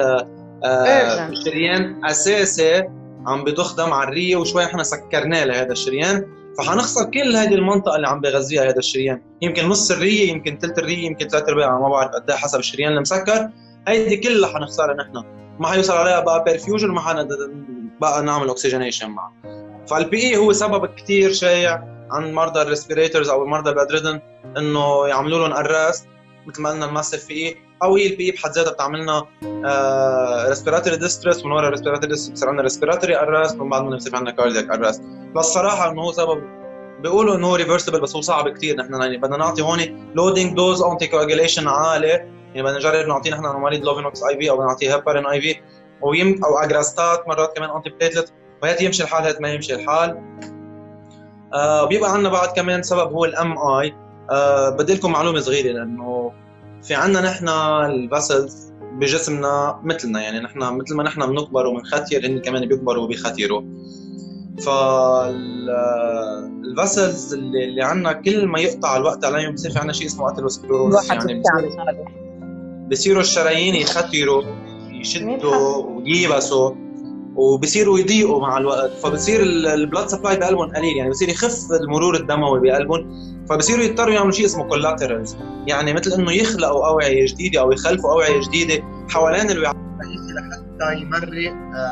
آه شريان اساسي عم بضخ دم على الريه وشوي احنا سكرناه لهذا الشريان، فحنخسر كل هذه المنطقه اللي عم بغذيها هذا الشريان، يمكن نص الريه يمكن ثلث الريه يمكن ثلاث ارباع ما بعرف قد ايه حسب الشريان المسكر، هيدي كلها حنخسرها نحن، ما حيوصل عليها بقى بيرفيوجن، ما حن بقى نعمل اوكسجينيشن معه. فالبي اي هو سبب كثير شائع عند مرضى الريسبيريتورز او مرضى البادريدن انه يعملوا لهم ارست مثل ما قلنا الماسيف بي اي، او هي البي اي بحد ذاتها بتعمل لنا ريسبيراتوري ديستريس، ومن ورا ريسبيراتوري ديستريس بصير عندنا ريسبيراتوري ارست، ومن بعد ما بصير عندنا كاردياك ارست. بس صراحه انه هو سبب بيقولوا انه هو ريفرسبل، بس هو صعب كثير. نحن يعني بدنا نعطي هون لودينج دوز انتي كواجيليشن عالي، يعني بدنا نجرب نعطيه نحن مريض لوفينوكس اي في، او نعطيه هيبارين اي في، ويم او اجراستات مرات كمان انتي بليتلت، وهات يمشي الحال هات ما يمشي الحال. آه بيبقى عندنا بعد كمان سبب هو الام اي. آه بدي لكم معلومه صغيره، لانه في عندنا نحن الفاسلز بجسمنا مثلنا، يعني نحن مثل ما نحن بنكبر وبنختير هن كمان بيكبروا وبيختيروا. فالفاسلز اللي, اللي عندنا كل ما يقطع الوقت عليهم بصير في عندنا شيء اسمه اثيروسكليروز، يعني بصيروا الشرايين يختيروا يشدوا وييبسوا وبصيروا يضيقوا مع الوقت، فبصير البلاد سبلاي بقلبهم قليل، يعني بصير يخف المرور الدموي بقلبهم، فبصيروا يضطروا يعملوا شيء اسمه كولاترالز، يعني مثل انه يخلقوا اوعيه جديده او يخلفوا اوعيه جديده حوالين الوعاء لحتى يمرق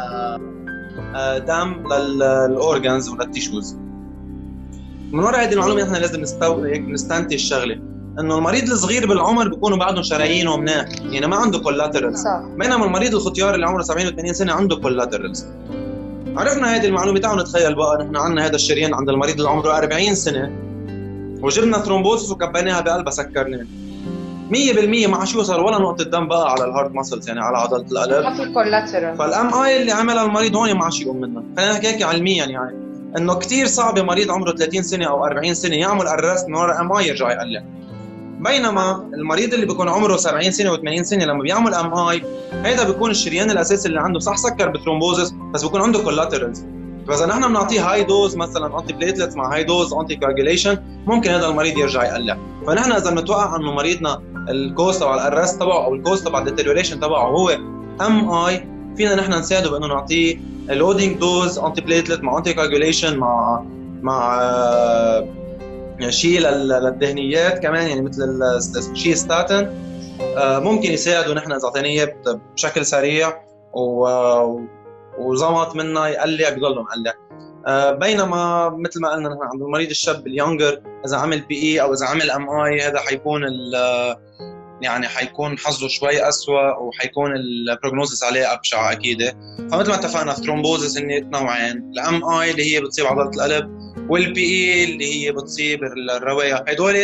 دم للاورجنز وللتيشوز. من وراء هذه المعلومه نحن لازم نستنتج شغله، انه المريض الصغير بالعمر بيكونوا بعدهم شرايينه مناح، يعني ما عنده كولاترالز، بينما المريض الختيار اللي عمره سبعين وثمانين سنه عنده كولاترالز. عرفنا هذه المعلومه، تعالوا نتخيل بقى نحن عندنا هذا الشريان عند المريض اللي عمره أربعين سنه، وجبنا ثرومبوسس وكبيناها بقلبها سكرناه مية بالمية، ما عادش يوصل ولا نقطه دم بقى على الهارت ماسلز، يعني على عضله القلب. ما في كولاترال. فالام اي اللي عملها المريض هون ما عادش يقوم منها. خلينا نحكي هيك علميا، يعني انه كثير صعب مريض عمره ثلاثين سنه او أربعين سنه يعمل ارست من وراء ام اي يرجع يقلع، بينما المريض اللي بيكون عمره سبعين سنه وثمانين سنه لما بيعمل ام اي هذا بيكون الشريان الاساسي اللي عنده صح سكر بثرومبوزس، بس بيكون عنده كولاترالز. فاذا نحن بنعطيه هاي دوز مثلا انتي بليتلتس مع هاي دوز انتي كواجيليشن ممكن هذا المريض يرجع يقلع. فنحن اذا بنتوقع انه مريضنا الكوز تبع الارست تبعه او الكوز تبع الديتيريوريشن تبعه هو ام اي، فينا نحن نساعده بانه نعطيه لودينج دوز انتي بليتلت مع انتي كواجيليشن مع مع يعني شيء للدهنيات كمان، يعني مثل شيء ستاتين ممكن يساعده نحن اذا اعطيناه بشكل سريع وزمط منا يقلع بيضل مقلع. بينما مثل ما قلنا نحن عند المريض الشاب اليونجر اذا عمل بي اي او اذا عمل ام اي هذا حيكون يعني حيكون حظه شوي اسوء وحيكون البروجنوزس عليه ابشع اكيد. فمثل ما اتفقنا الثرومبوزس هن نوعين، الام اي اللي هي بتصيب عضله القلب والبي اي اللي هي بتصيب الروايه. هدول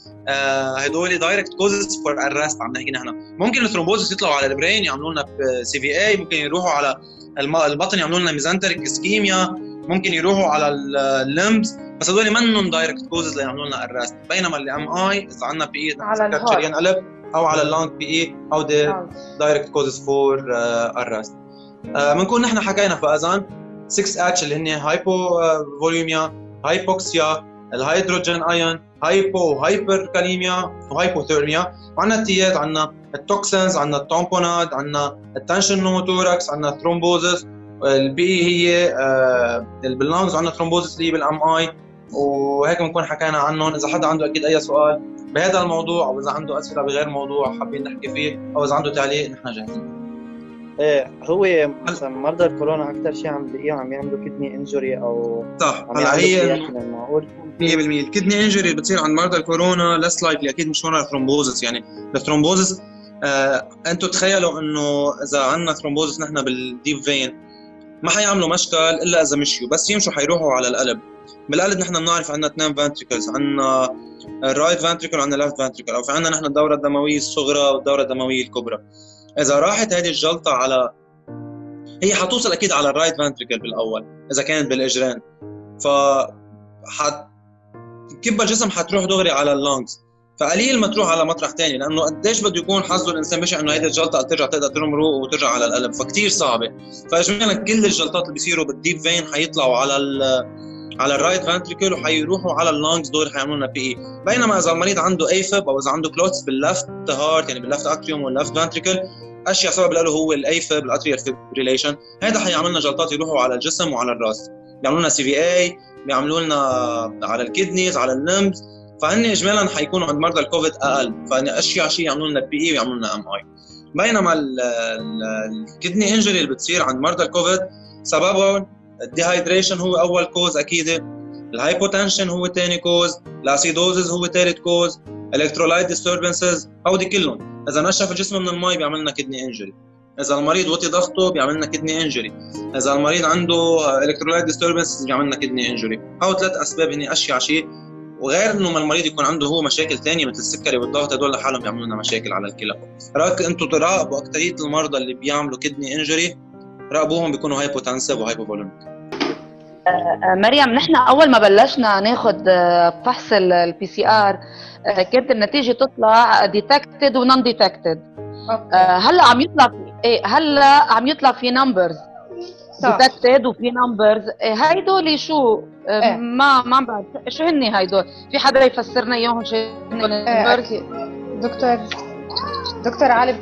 آه هدول دايركت كوزز فور ارست عم نحكي نحن. ممكن الثرومبوزس يطلعوا على البرين يعملوا لنا سي في اي، ممكن يروحوا على البطن يعملوا لنا ميزنتريك اسكيميا، ممكن يروحوا على اللمبس، بس هدول منهم دايركت كوزز ليعملوا لنا ارست. بينما اللي ام اي اذا عندنا بي اي سكر شريان قلب او على اللانج بي اي او دايركت كوزز فور ارست. بنكون نحن حكينا فاذا ستة اتش اللي هن هايبو فوليوميا، هايبوكسيا، الهيدروجين ايون، هايبو وهايبر كاليميا وهايبوثيرميا، وعندنا التيات، عندنا التوكسينز، عندنا التامبوناد، عندنا التنشن نوموتوركس، عندنا الثرومبوزس. البي هي آه باللانجز، عندنا ثرومبوزس اللي هي بالام اي، وهيك بنكون حكينا عنهم. اذا حدا عنده اكيد اي سؤال بهذا الموضوع او اذا عنده اسئله بغير موضوع حابين نحكي فيه او اذا عنده تعليق نحن جاهزين. ايه هو مثلا مرضى الكورونا اكثر شيء عم بلاقيهم عم يعملوا كدني انجري او صح. هلا هي مية بالمية الكدني انجري بتصير عند مرضى الكورونا لس لايكلي اكيد مش ورا الثرومبوزس. يعني الثرومبوزس آه انتم تخيلوا انه اذا عندنا ثرومبوزس نحن بالديب فين ما حيعملوا مشكل الا اذا مشيوا، بس يمشوا حيروحوا على القلب. بالقلب نحن بنعرف عندنا اثنين فانتريكلز، عندنا الرايت فانتريكل وعندنا الليفت فانتريكل، او في عندنا نحن الدوره الدمويه الصغرى والدوره الدمويه الكبرى. اذا راحت هذه الجلطه على هي حتوصل اكيد على الرايت فانتريكل بالاول اذا كانت بالاجرين، ف حت كب الجسم حتروح دغري على اللانجز، فقليل ما تروح على مطرح ثاني، لانه قديش بده يكون حظه الانسان بشع انه هيدي الجلطه ترجع تقدر تمرق وترجع على القلب، فكتير صعبه. فاجمالا كل الجلطات اللي بيصيروا بالديب فين حيطلعوا على ال على الرايت فانتريكل وحيروحوا على اللانجز دول حيعملوا لنا بي اي. بينما اذا المريض عنده ايفب او اذا عنده كلوتس باللفت هارت يعني باللفت اتريوم واللفت فانتريكل، اشياء سبب له هو الايفب الاتريال فيبريليشن، هذا حيعمل لنا جلطات يروحوا على الجسم وعلى الراس، بيعملوا لنا سي في اي، بيعملوا لنا على الكدنيز على اللمبس، فهن اجمالا حيكونوا عند مرضى الكوفيد اقل، فهن اشياء شيء يعملوا لنا بي اي ويعملوا لنا ام اي. بينما الكدني انجري اللي بتصير عند مرضى الكوفيد سببهم الديهايدريشن هو اول كوز اكيد، الهايبوتنشن هو ثاني كوز، الاسيدوزز هو ثالث كوز، الكترولايت ديستربنسز، هودي كلهم اذا نشف الجسم من المي بيعمل لنا كدني انجري. اذا المريض وطي ضغطه بيعمل لنا كدني انجري. اذا المريض عنده الكترولايت ديستربنسز بيعمل لنا كدني انجري. هو ثلاث اسباب هني اشيع شيء، وغير انه ما المريض يكون عنده هو مشاكل ثانيه مثل السكري والضغط، هدول لحالهم بيعملوا لنا مشاكل على الكلى. راك انتم تراقبوا اكثريه المرضى اللي بيعملوا كدني انجري، راقبوهم بيكونوا هايبوتنسيف وهايبوفوليميك. مريم، نحن اول ما بلشنا ناخذ فحص البي سي ار كانت النتيجه تطلع ديتكتد ونون ديتكتد. هلا عم يطلع في ايه هلا عم يطلع في نمبرز ديتكتد وفي نمبرز. هيدول شو؟ إيه؟ ما ما بعرف شو هن هيدول، في حدا يفسرنا اياهم شو هن النمبرز؟ دكتور دكتور علي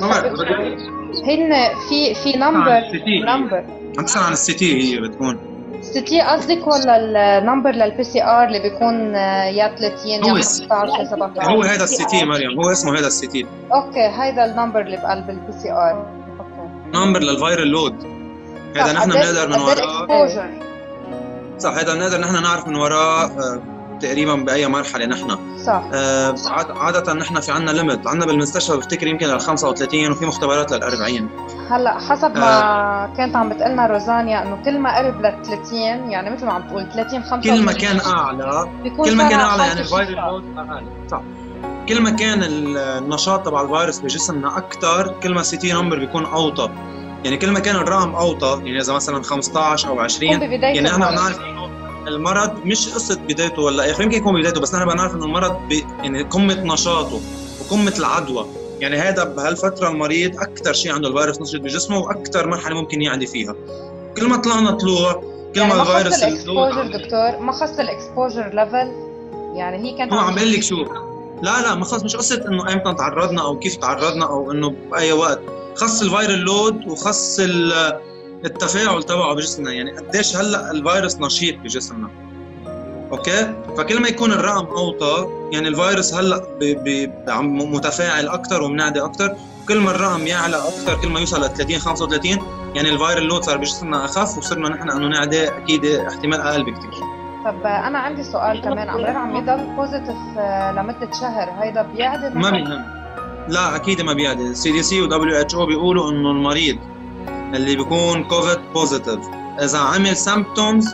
هن في في نمبر نمبر عم تسأل عن السي تي، هي بتكون السي تي قصدك ولا النمبر للبي سي ار اللي بيكون يا ثلاثين يا ستة عشر يا سبعة عشر؟ هو هذا السي تي مريم، هو اسمه هذا السي تي. اوكي، هيدا النمبر اللي بقلب البي سي ار. اوكي، نمبر للفيرال لود، هذا نحن بنقدر من وراه. صح، هذا بنقدر نحن نعرف من وراه آه تقريبا باي مرحله نحن. صح. آه عاده نحن في عندنا ليميت، عندنا بالمستشفى بفتكر يمكن لل خمسة وثلاثين وفي مختبرات لل أربعين. هلا حسب ما آه كانت عم بتقلنا روزانيا انه كل ما قرب لل ثلاثين، يعني مثل ما عم تقول ثلاثين خمسة وثلاثين، كل ما كان اعلى كل ما كان اعلى يعني الفيروس لود اقل. صح، كل ما كان النشاط تبع الفيروس بجسمنا اكثر كل ما السي تي نمبر بيكون اوطى. يعني كل ما كان الرقم اوطى، يعني اذا مثلا خمسة عشر او عشرين، يعني احنا بنعرف المرض مش قصه بدايته ولا اخر، يمكن يكون بدايته بس نحن بنعرف انه المرض بي يعني قمه نشاطه وقمه العدوى. يعني هذا بهالفتره المريض اكثر شيء عنده الفيروس نشط بجسمه واكثر مرحله ممكن يعدي فيها. كل ما طلعنا طلوع كل يعني ما الفيروس الاكسبوجر دكتور ما خص الاكسبوجر ليفل، يعني هي كانت هو عم بقول لك شو، لا لا ما خص، مش قصه انه ايمتى تعرضنا او كيف تعرضنا او انه باي وقت، خص الفيرال لود وخص التفاعل تبعه بجسمنا، يعني قديش هلا الفيروس نشيط بجسمنا. اوكي، فكل ما يكون الرقم اوطى يعني الفيروس هلا عم متفاعل اكثر ومنعدي اكثر، وكل ما الرقم يعلى اكثر كل ما يوصل ل ثلاثين خمسة وثلاثين يعني الفيرال لود صار بجسمنا اخف وصرنا نحن انه نعدي اكيد احتمال اقل بكثير. طب انا عندي سؤال كمان، امرار عم يضل بوزيتيف لمده شهر، هيدا بيعدي؟ ما بيهم، لا اكيد ما بيعدي. السي دي سي ودبليو اتش او بيقولوا انه المريض اللي بيكون كوفيد بوزيتيف اذا عمل سيمبتومز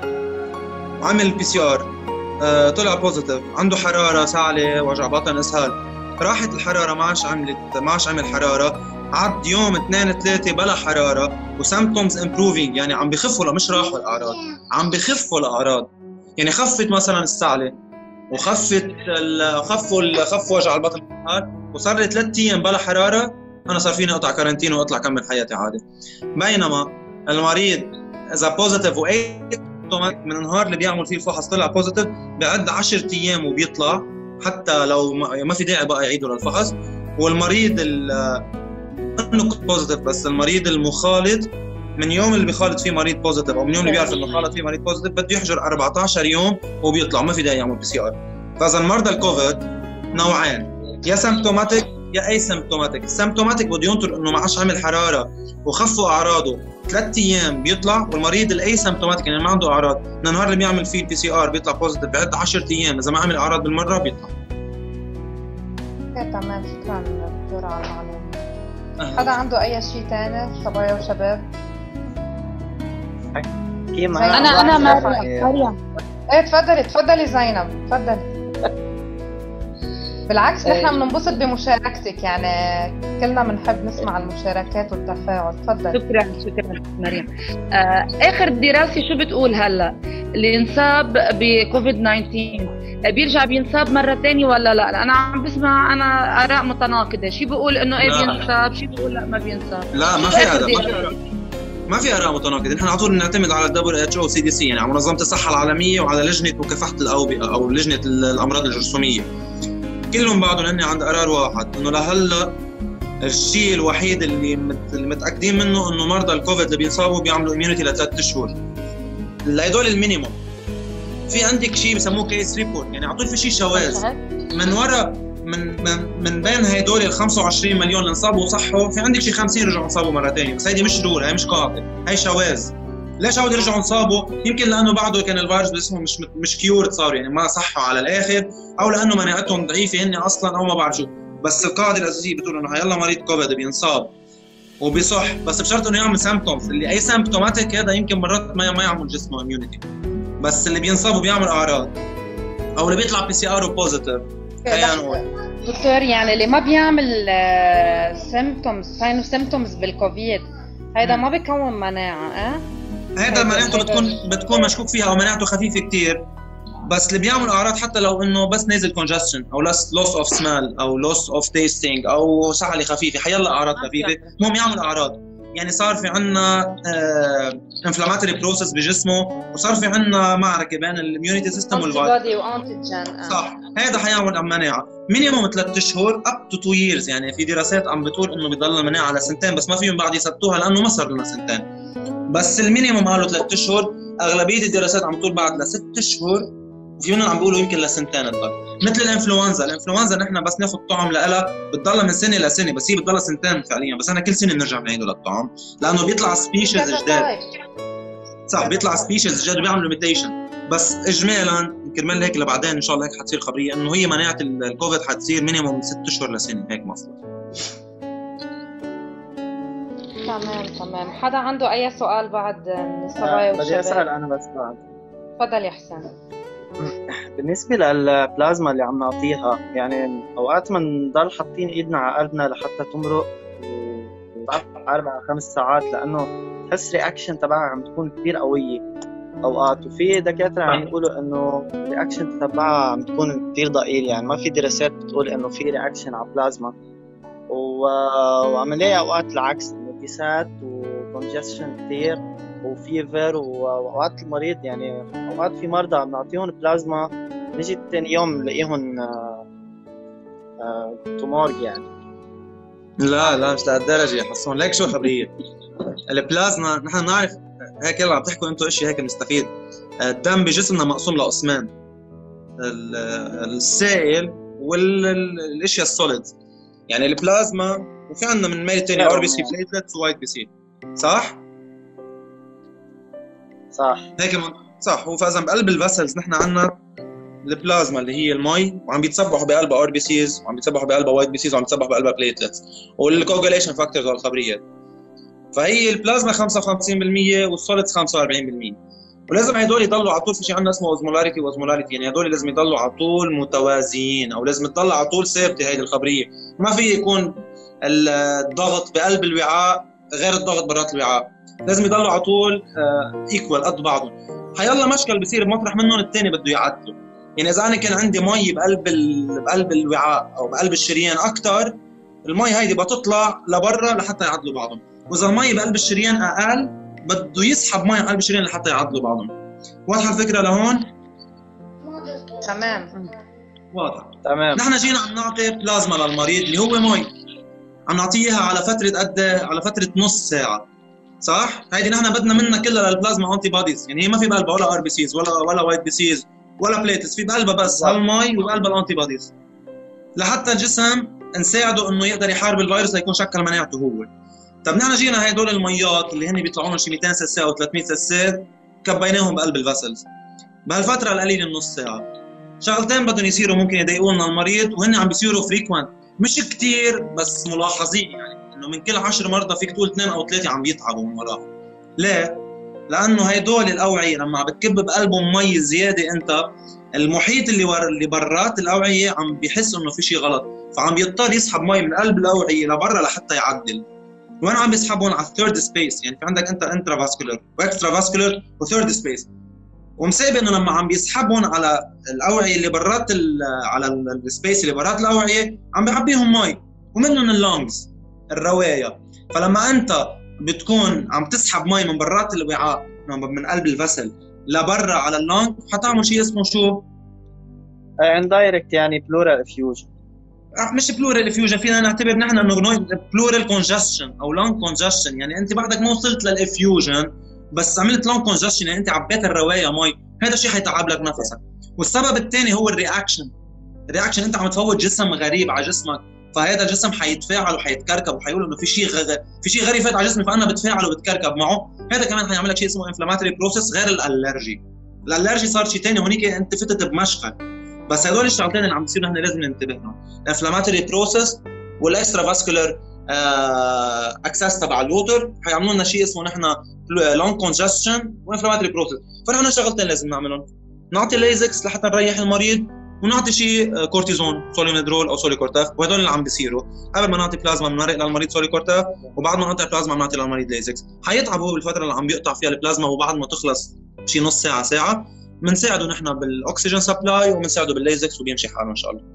عمل بي سي ار آه طلع بوزيتيف، عنده حراره، سعله، وجع بطن، اسهال، راحت الحراره ما عادش عملت ما عادش عمل حراره، عد يوم اثنين ثلاثه بلا حراره وسيمبتومز امبروفينج، يعني عم بخفوا، مش راحوا الاعراض، عم بخفوا الاعراض، يعني خفت مثلا السعله وخفت خفوا خفوا وجع البطن وصار لي ثلاث ايام بلا حراره، انا صار فيني اقطع كارنتين واطلع كمل حياتي عادي. بينما المريض اذا بوزيتيف واي من النهار اللي بيعمل فيه الفحص طلع بوزيتيف بيعد عشرة ايام وبيطلع، حتى لو ما في داعي بقى يعيدوا للفحص. والمريض انه بوزيتيف بس المريض المخالط من يوم اللي بيخالط فيه مريض بوزيتيف او من يوم اللي بيعرف انه خالط فيه مريض بوزيتيف بده يحجر أربعة عشر يوم وبيطلع، ما في داعي يعمل بي سي ار. فاذا المرضى الكوفيد نوعين، يا سيمبتوماتيك يا اي سيمبتوماتيك. السيمبتوماتيك بده ينطر انه ما عادش عامل حراره وخفوا اعراضه ثلاث ايام بيطلع، والمريض الاي سيمبتوماتيك يعني ما عنده اعراض من النهار اللي بيعمل فيه البي سي ار بيطلع بوزيتيف بعد عشرة ايام، اذا ما عمل اعراض بالمره بيطلع. تمام، شكرا دكتور على المعلومه. حدا عنده اي شيء ثاني صبايا وشباب؟ انا انا مريم. ايه تفضلي تفضلي زينب، تفضلي. بالعكس نحن بننبسط بمشاركتك، يعني كلنا بنحب نسمع المشاركات والتفاعل. تفضلي. شكرا شكرا مريم. آه، اخر دراسه شو بتقول هلا؟ اللي انصاب بكوفيد تسعة عشر بيرجع بينصاب مره ثانيه ولا لا؟ انا عم بسمع انا اراء متناقضه، شي بيقول انه ايه بينصاب، شي بيقول لا ما بينصاب. لا ما في اراء ما في اراء متناقضه، نحن على طول بنعتمد على الدبليو اتش او سي دي سي، يعني على منظمه الصحه العالميه وعلى لجنه مكافحه الاوبئه او لجنه الامراض الجرثوميه، كلهم بعضهم هن عند قرار واحد انه لهلا الشيء الوحيد اللي متاكدين منه انه مرضى الكوفيد اللي بينصابوا بيعملوا اميونيتي لثلاث اشهر. هدول المينيموم. في عندك شيء بسموه كيس ريبورت، يعني على طول في شيء شواذ من وراء من من من بين هدول ال خمسة وعشرين مليون اللي انصابوا وصحوا، في عندك شيء خمسين رجعوا انصابوا مره ثانيه، بس هيدي مش رول، هي مش قاعده، هي شواذ. ليش عودوا يرجعوا انصابوا؟ يمكن لانه بعده كان الفيروس باسمه مش مش كيورد صار، يعني ما صحوا على الاخر، او لانه مناعتهم ضعيفه هن اصلا، او ما بعرف شو. بس القاعده الاساسيه بتقول انه هيلا مريض كوفيد بينصاب وبيصح، بس بشرط انه يعمل سيمبتومز. اللي اي سيمبتوماتيك هذا يمكن مرات ما ما يعمل جسمه اميونيتي، بس اللي بينصاب وبيعمل اعراض او اللي بيطلع بي سي ار بوزيتيف. خلينا نقول دكتور يعني اللي ما بيعمل سيمبتومز ساين سيمبتومز بالكوفيد هيدا ما بيكون مناعه. اه هذا مناعته بتكون بتكون مشكوك فيها او مناعته خفيفه كثير، بس اللي بيعمل اعراض حتى لو انه بس نازل كونجستشن او لوس اوف سمال او لوس اوف تيستينج او سعله خفيفه، حيلا اعراض خفيفه المهم يعمل اعراض. يعني صار في عندنا انفلاماتوري بروسس بجسمه، وصار في عندنا معركه بين الاميونيتي سيستم والفيروس. صح، هذا حيعمل مناعه مينيموم ثلاث اشهر اب تو تو ييرز. يعني في دراسات عم بتقول انه بيضل المناعه لسنتين، بس ما فيهم بعد يثبتوها لانه ما صار لنا سنتين. بس المينيموم قالوا ثلاث اشهر، اغلبيه الدراسات عم بتقول بعد لست اشهر، وفي منهم عم بيقولوا يمكن لسنتين تضل. مثل الانفلونزا، الانفلونزا نحن بس ناخذ طعم لها بتضلها من سنه لسنه، بس هي بتضلها سنتين فعليا، بس انا كل سنه بنرجع بنعيده للطعم لانه بيطلع سبيشيز جداد. صح، بيطلع سبيشيز جداد وبيعمل ليميتيشن. بس اجمالا كرمال هيك لبعدين ان شاء الله هيك حتصير خبريه انه هي مناعه الكوفيد حتصير مينيموم من ست اشهر لسنه، هيك مفروض. تمام تمام. حدا عنده اي سؤال بعد من الصبايا والشباب؟ بدي اسال انا بس بعد. تفضل يا حسين. بالنسبة للبلازما اللي عم نعطيها، يعني أوقات بنضل حاطين إيدنا على قلبنا لحتى تمرق أربع خمس ساعات، لأنه تحس رياكشن تبعها عم تكون كثير قوية أوقات، وفي دكاترة عم يقولوا إنه رياكشن تبعها عم تكون كثير ضئيل، يعني ما في دراسات بتقول إنه في رياكشن على البلازما. وعم نلاقي أوقات العكس، إنه كيسات وكونجستشن كثير وفيفر، واوقات المريض يعني اوقات في مرضى عم نعطيهم بلازما نجي ثاني يوم نلاقيهم تومورج يعني. لا لا مش لهالدرجه يا حسون، ليك شو خبريه. البلازما نحن بنعرف هيك، يلا عم تحكوا انتم اشياء هيك بنستفيد. الدم بجسمنا مقسوم لقسمين، السائل والاشياء السوليد. يعني البلازما وفي عندنا من ميل ثاني ار بي سي بليتلتس ووايت بي سي. صح؟ صح هيك من... صح. وفاذا بقلب الفاسلز نحن عندنا البلازما اللي هي المي، وعم بيتصبحوا بقلبها ار بي سيز، وعم بيتصبحوا بقلبها وايت بي سيز، وعم بيتصبحوا بقلبها بليتلتس والكوجوليشن فاكتورز والخبريات. فهي البلازما خمسة وخمسين بالمية والسوليدز خمسة وأربعين بالمية، ولازم هدول يضلوا على طول. في شيء عندنا اسمه اوزمولاريتي واوزمولاريتي، يعني هدول لازم يضلوا على طول متوازيين، او لازم تضل على طول ثابته. هيدي الخبريه ما في يكون الضغط بقلب الوعاء غير الضغط برات الوعاء، لازم يضلوا على طول ايكوال قد بعضهم. حيلا مشكل بصير بمطرح منهم الثاني بده يعدلوا. يعني اذا انا كان عندي مي بقلب ال... بقلب الوعاء او بقلب الشريان اكثر، المي هيدي بتطلع لبرا لحتى يعدلوا بعضهم، واذا المي بقلب الشريان اقل بده يسحب مي على قلب الشريان لحتى يعدلوا بعضهم. واضحه الفكره لهون؟ تمام واضح. تمام. نحن جينا عم نعطي بلازما للمريض اللي هو مي، عم نعطيها على فتره قد على فتره نص ساعه. صح؟ هيدي نحن بدنا منها كلها للبلازما انتي بوديز، يعني هي ما في بقلبها ولا ار بي سيز ولا ولا وايت بي سيز ولا بليتس، في بقلبها بس هالمي وبقلبها الانتي بوديز، لحتى الجسم نساعده انه يقدر يحارب الفيروس ليكون شكل مناعته هو. طب نحن جينا هدول الميات اللي هن بيطلعوا لهم شي مئتين سلسة او ثلاثمئة سلسة، كبيناهم بقلب الفاسلز بهالفتره القليله النص ساعه. شغلتين بدهم يصيروا ممكن يضايقوا لنا المريض، وهن عم بيصيروا فريكوينت، مش كثير بس ملاحظين، يعني انه من كل عشر مرضى فيك تقول اثنين او ثلاثه عم بيتعبوا من وراهم. ليه؟ لانه هدول الاوعيه لما عم بتكب بقلبهم مي زياده، انت المحيط اللي ور... اللي برات الاوعيه عم بيحس انه في شيء غلط، فعم بيضطر يسحب مي من قلب الاوعيه لبرا لحتى يعدل. وين عم بيسحبون؟ على الثيرد سبيس، يعني في عندك انت انترا فاسكولار واكسترا فاسكولار وثيرد سبيس، ومسابق انه لما عم بيسحبون على الاوعيه اللي برات ال... على السبيس اللي برات الاوعيه عم بيعبيهم مي، ومنهم اللونجز الروايه. فلما انت بتكون عم تسحب مي من برات الوعاء من قلب الفسل لبرا على اللونج، حتعمل شيء اسمه شو؟ اندايركت يعني بلورال افيوجن. مش بلورال افيوجن، فينا نعتبر نحن انه بلورال كونجستشن او لونج كونجستشن، يعني انت بعدك ما وصلت للافيوجن بس عملت لونج كونجستشن، يعني انت عبيت الروايه مي، هذا الشيء حيتعب لك نفسك. والسبب الثاني هو الرياكشن. الرياكشن انت عم تفوت جسم غريب على جسمك، فهذا الجسم حيتفاعل وحيتكركب وحيقول انه في شيء غ... في شيء غريب فات على جسمي فانا بتفاعل وبتكركب معه. هذا كمان حيعمل لك شيء اسمه انفلاماتوري بروسيس غير الالرجي. الالرجي صار شيء ثاني، هونيك انت فتت بمشقه. بس هدول الشغلتين اللي عم بيصيروا نحن لازم ننتبه لهم، الانفلاماتوري بروسيس والاكسترا فاسكولار اكسس تبع الوتر حيعملوا لنا شيء اسمه نحن لونج كونجستشن وانفلاماتوري بروسيس. فنحن شغلتين لازم نعملهم، نعطي ليزكس لحتى نريح المريض، ونعطي شيء كورتيزون سوليميدرول او سوليكورتاف، وهدول اللي عم بيصيروا. قبل ما نعطي بلازما بنمرق للمريض سوليكورتاف، وبعد ما نقطع بلازما بنعطي للمريض ليزكس. حيتعبوا بالفتره اللي عم بيقطع فيها البلازما، وبعد ما تخلص شيء نص ساعه ساعه بنساعده نحن بالاكسجين سبلاي وبنساعده بالليزكس وبيمشي حاله ان شاء الله.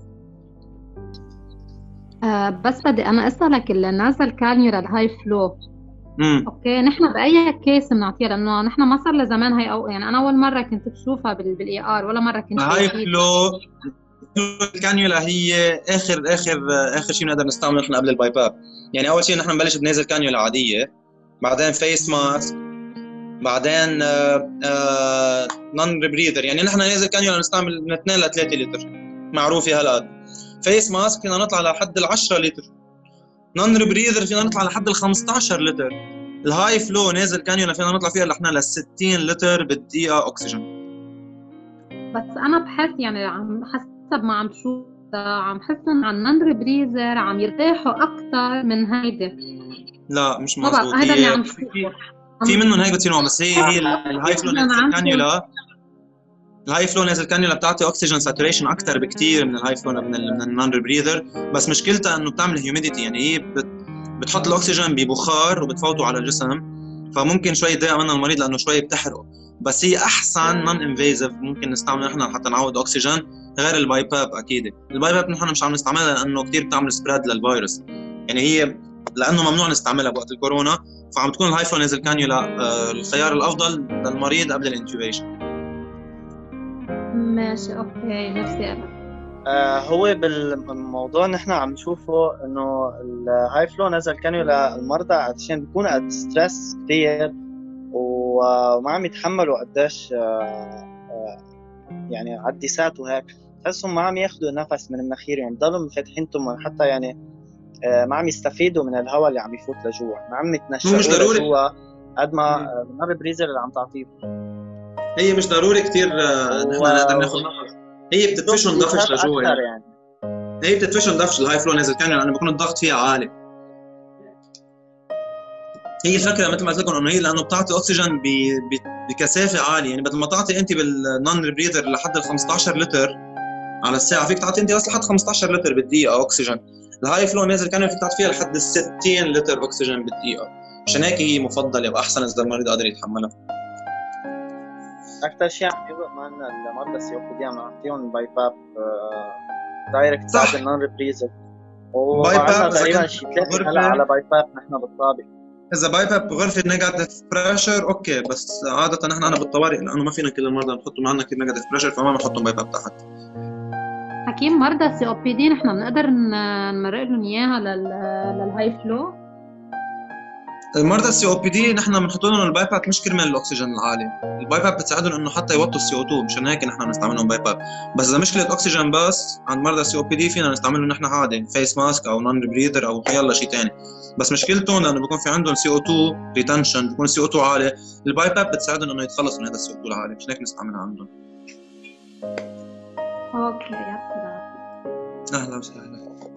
آه بس بدي انا اسالك النازل كانيولا الهاي فلو. امم اوكي نحن باي كيس بنعطيها؟ لانه نحن ما صار لزمان هي، أو يعني انا اول مره كنت بشوفها بالاي ار، ولا مره كنت الهاي شايفها. فلو الكانيولا هي اخر اخر اخر شيء بنقدر نستعمله نحن قبل الباي باب. يعني اول شيء نحن بنبلش بنازل كانيولا عاديه، بعدين فيس ماسك، بعدين نون بريذر. يعني نحن نازل كانيولا نستعمل من اثنين ل ثلاثة لتر معروفه هالقد. فيس ماسك فينا نطلع لحد ال عشرة لتر، نون بريذر فينا نطلع لحد ال خمسة عشر لتر. الهاي فلو نازل كانيولا فينا نطلع فيها لحنا ل ستين لتر بالدقيقه اكسجين. بس انا بحس يعني عم حسب ما عم بشوف عم حس انه عن نون بريزر عم يرتاحوا اكثر من هيدي. لا مش ما بعرف، مزبوط. هذا اللي هي عم شوفه. في منهم هيك بتصير، بس هي هي الهاي فلو نازل كانيولا. الهاي فلو نازل كانيولا بتعطي اوكسجين ساتوريشن اكثر بكثير من الهاي فلو من ال من النون بريذر. بس مشكلتها انه بتعمل هيوميديتي، يعني هي بت بتحط الاكسجين ببخار وبتفوته على الجسم، فممكن شوي يتضايق منها المريض لانه شوي بتحرقه. بس هي احسن نون انفيزيف ممكن نستعمله نحن حتى نعوض اكسجين غير الباي باب. اكيد الباي باب نحن مش عم نستعملها لانه كثير بتعمل سبريد للفيروس، يعني هي لانه ممنوع نستعملها بوقت الكورونا، فعم تكون الهاي فلو نازل كانيولا آه الخيار الافضل للمريض قبل الانتوبيشن. ماشي اوكي. نفسي انا آه هو بالموضوع نحن عم نشوفه انه الهاي فلو نزل كانيولا المرضى عشان بيكونوا قد ستريس كثير وما عم يتحملوا قديش آه آه يعني عدسات وهيك، تحسهم ما عم ياخذوا نفس من المناخير، يعني بضلوا فاتحينهم حتى يعني آه ما عم يستفيدوا من الهواء اللي عم يفوت لجوا، ما عم يتنشفوا لجوا قد ما النار بريزر اللي عم تعطيه. هي مش ضروري كثير نحن و... نقدر ناخذ نفس، هي بتدفشهم دفش لجوا يعني. يعني هي بتدفشهم دفش الهاي فلو نازل كانيولا لانه بيكون الضغط فيها عالي. هي الفكره مثل ما قلت لكم انه هي لانه بتعطي اكسجين بكثافه عاليه، يعني بدل ما تعطي انت بالنون بريذر لحد ال خمسة عشر لتر على الساعه، فيك تعطي انت بس لحد خمسة عشر لتر بالدقيقه اكسجين. الهاي فلو نازل كانيولا فيك تعطي فيها لحد ال ستين لتر اكسجين بالدقيقه، عشان هيك هي مفضله واحسن اذا المريض قادر يتحملها. أكثر شيء عم يفرق معنا المرضى السيوبيدي عم نعطيهم باي باب دايركت بعد النون ريبريزر، وعندنا تقريبا شيء ثلاثة هلا على باي باب نحن بالطابق. إذا باي باب بغرفة نيجاتيف بريشر أوكي، بس عادة نحن أنا بالطوارئ لأنه ما فينا كل المرضى نحطهم معنا كل نيجاتيف بريشر، فما بنحطهم باي باب تحت. حكيم مرضى السي او بي دي نحن بنقدر نمرق لهم إياها للهاي فلو؟ المرضى السي او بي دي نحن بنحط لهم الباي باب مش كرمال الاكسجين العالي، الباي باب بتساعدهم انه حتى يوطوا السي او اثنين، مشان هيك نحن بنستعملهم باي باب. بس اذا مشكله اكسجين بس عند مرضى السي او بي دي فينا نستعملهم نحن عادي فيس ماسك او نون بريذر او يلا شيء ثاني. بس مشكلتهم لانه بيكون في عندهم سي او اثنين ريتنشن، بيكون السي او اثنين عالي، الباي باب بتساعدهم انه يتخلصوا من هذا السي او اثنين العالي، مشان هيك نستعملها عندهم. اوكي يعطيك العافيه. اهلا وسهلا.